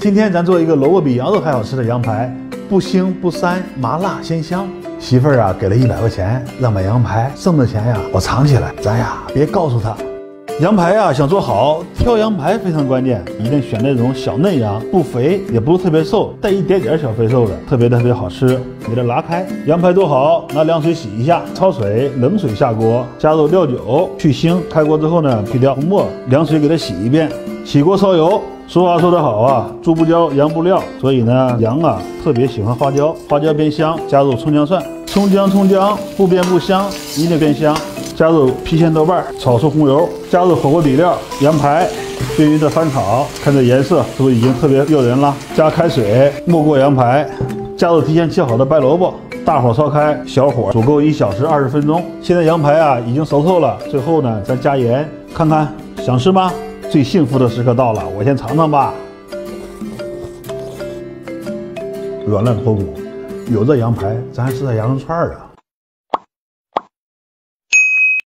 今天咱做一个萝卜比羊肉还好吃的羊排，不腥不膻，麻辣鲜香。媳妇儿啊给了100块钱让买羊排，剩的钱呀我藏起来，咱呀别告诉他。羊排呀想做好，挑羊排非常关键，一定选那种小嫩羊，不肥也不是特别瘦，带一点点小肥瘦的，特别好吃。给它拉开，羊排做好，拿凉水洗一下，焯水，冷水下锅，加入料酒去腥。开锅之后呢，去掉红末，凉水给它洗一遍，起锅烧油。俗话说得好啊，猪不教羊不料，所以呢，羊啊特别喜欢花椒，花椒变香，加入葱姜蒜，葱姜不变不香，一定变香。加入郫县豆瓣，炒出红油，加入火锅底料，羊排均匀的翻炒，看这颜色是不是已经特别诱人了？加开水没过羊排，加入提前切好的白萝卜，大火烧开，小火煮够1小时20分钟。现在羊排啊已经熟透了，最后呢再加盐，看看想吃吗？最幸福的时刻到了，我先尝尝吧。软烂脱骨，有这羊排，咱还吃点羊肉串啊。